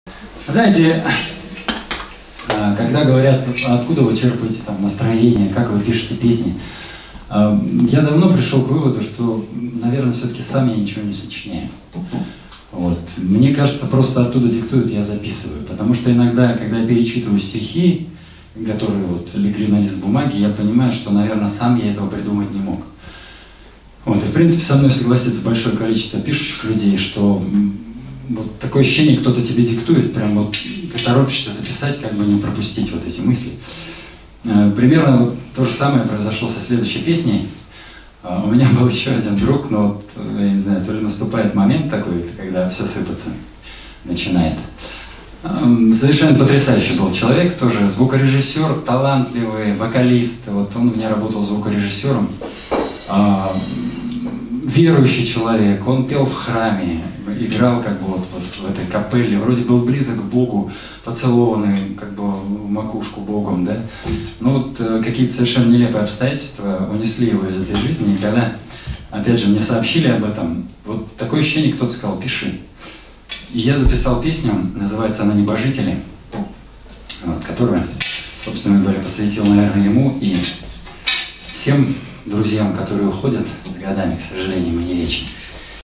Знаете, когда говорят, откуда вы черпаете там настроение, как вы пишете песни, я давно пришел к выводу, что, наверное, все-таки сам я ничего не сочиняю. Вот. Мне кажется, просто оттуда диктуют, я записываю. Потому что иногда, когда я перечитываю стихи, которые вот легли на лист бумаги, я понимаю, что, наверное, сам я этого придумать не мог. Вот. И, в принципе, со мной согласится большое количество пишущих людей, что вот такое ощущение, кто-то тебе диктует, прям вот ты торопишься записать, как бы не пропустить вот эти мысли. Примерно вот то же самое произошло со следующей песней. У меня был еще один друг, но вот, я не знаю, то ли наступает момент такой, когда все сыпаться начинает. Совершенно потрясающий был человек, тоже звукорежиссер, талантливый, вокалист. Вот он у меня работал звукорежиссером. Верующий человек, он пел в храме, играл как бы вот в этой капелле, вроде был близок к Богу, поцелованный как бы в макушку Богом, да. Но вот какие-то совершенно нелепые обстоятельства унесли его из этой жизни, и когда, опять же, мне сообщили об этом, вот такое ощущение, кто-то сказал: пиши. И я записал песню, называется она «Небожители», вот, которую, собственно говоря, посвятил, наверное, ему и всем друзьям, которые уходят с годами, к сожалению, мы не вечны.